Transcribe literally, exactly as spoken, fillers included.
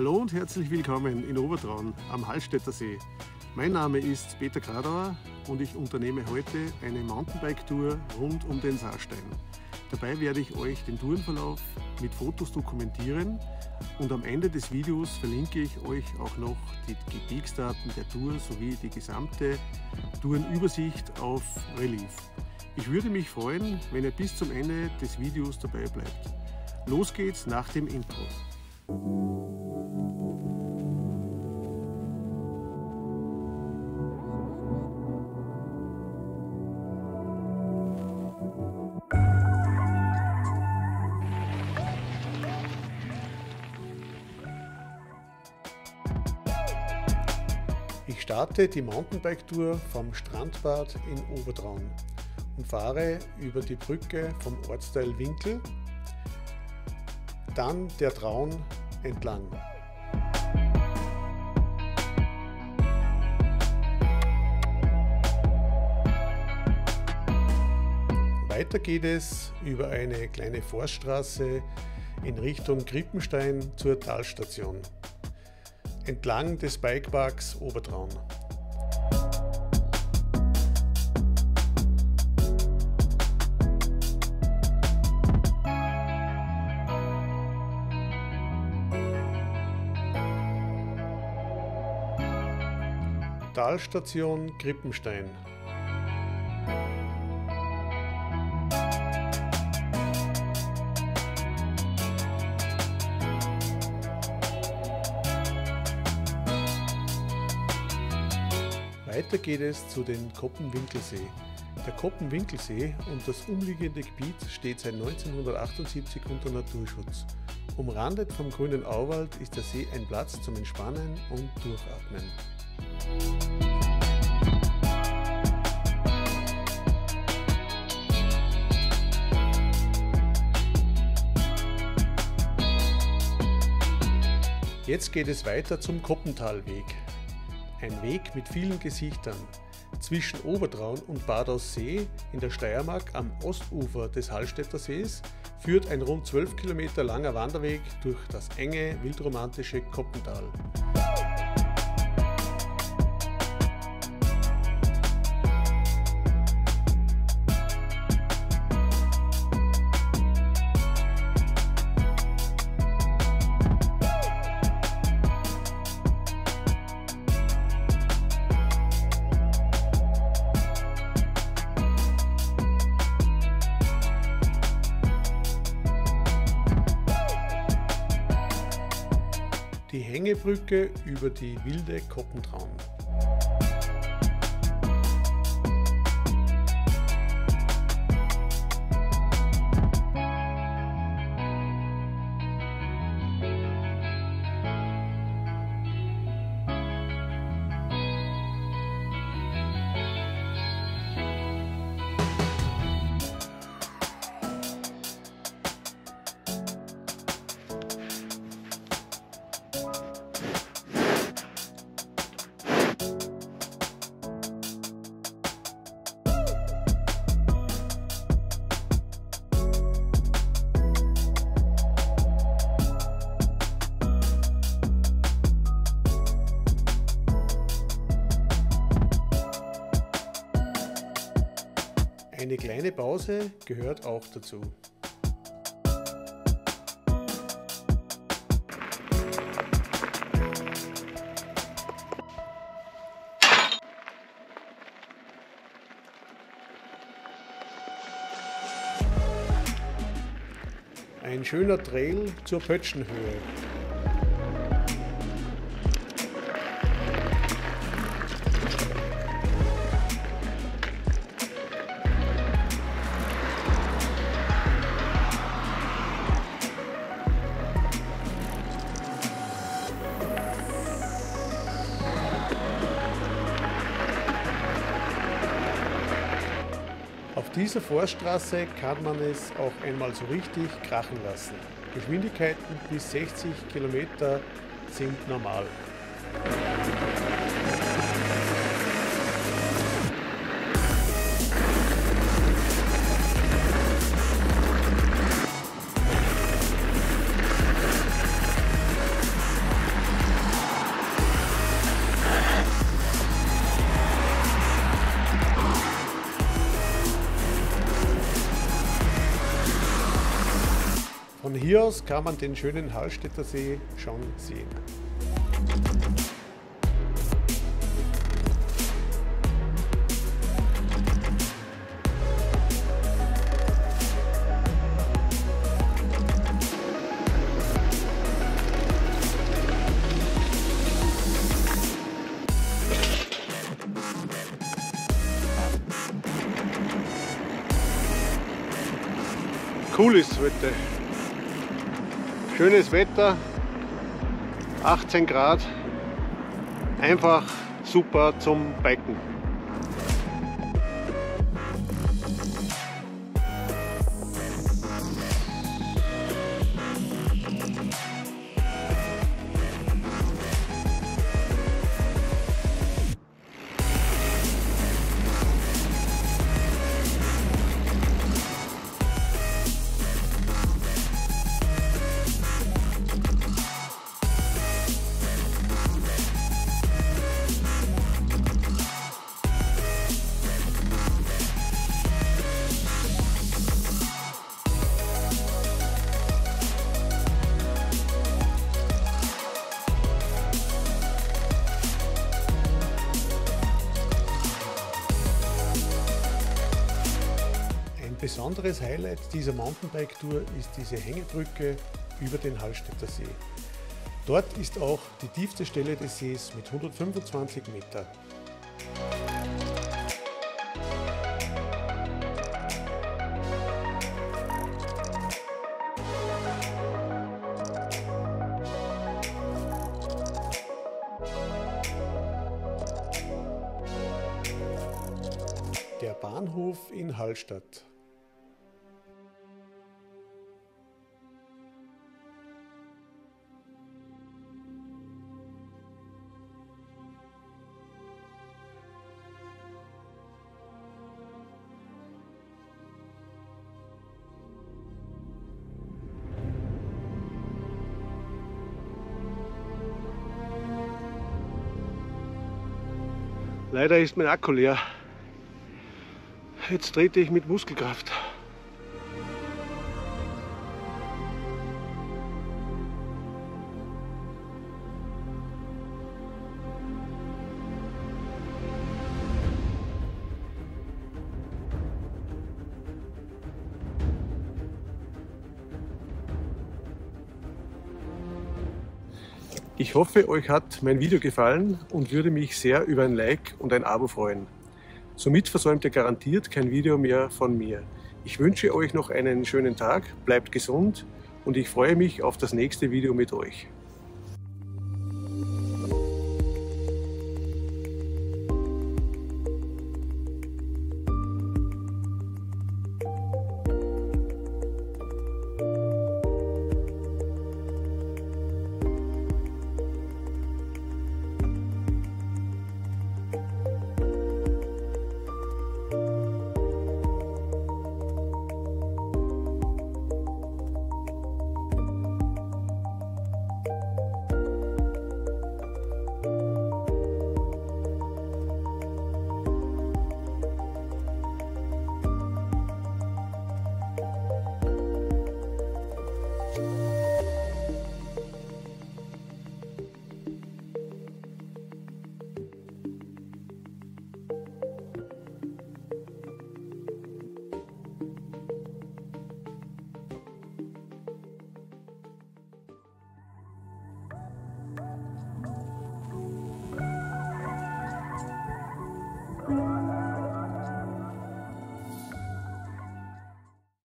Hallo und herzlich willkommen in Obertraun am Hallstätter See. Mein Name ist Peter Gradauer und ich unternehme heute eine Mountainbike-Tour rund um den Saarstein. Dabei werde ich euch den Tourenverlauf mit Fotos dokumentieren und am Ende des Videos verlinke ich euch auch noch die Gebirgsdaten der Tour sowie die gesamte Tourenübersicht auf Relief. Ich würde mich freuen, wenn ihr bis zum Ende des Videos dabei bleibt. Los geht's nach dem Intro. Ich starte die Mountainbike-Tour vom Strandbad in Obertraun und fahre über die Brücke vom Ortsteil Winkel, dann der Traun entlang. Weiter geht es über eine kleine Forststraße in Richtung Krippenstein zur Talstation, entlang des Bikeparks Obertraun. Talstation Krippenstein. Weiter geht es zu den Koppenwinkelsee. Der Koppenwinkelsee und das umliegende Gebiet steht seit neunzehnhundertachtundsiebzig unter Naturschutz. Umrandet vom grünen Auwald ist der See ein Platz zum Entspannen und Durchatmen. Jetzt geht es weiter zum Koppentalweg. Ein Weg mit vielen Gesichtern. Zwischen Obertraun und Bad Aussee in der Steiermark am Ostufer des Hallstätter Sees führt ein rund zwölf Kilometer langer Wanderweg durch das enge, wildromantische Koppental. Die Hängebrücke über die wilde Koppentraun. Eine kleine Pause gehört auch dazu. Ein schöner Trail zur Pötschenhöhe. Auf dieser Forststraße kann man es auch einmal so richtig krachen lassen. Geschwindigkeiten bis sechzig Kilometer sind normal. Von hier aus kann man den schönen Hallstätter See schon sehen. Cool ist heute. Schönes Wetter, achtzehn Grad, einfach super zum Biken. Ein besonderes Highlight dieser Mountainbike-Tour ist diese Hängebrücke über den Hallstätter See. Dort ist auch die tiefste Stelle des Sees mit hundertfünfundzwanzig Meter. Der Bahnhof in Hallstatt. Leider ist mein Akku leer. Jetzt trete ich mit Muskelkraft. Ich hoffe, euch hat mein Video gefallen und würde mich sehr über ein Like und ein Abo freuen. Somit versäumt ihr garantiert kein Video mehr von mir. Ich wünsche euch noch einen schönen Tag, bleibt gesund und ich freue mich auf das nächste Video mit euch.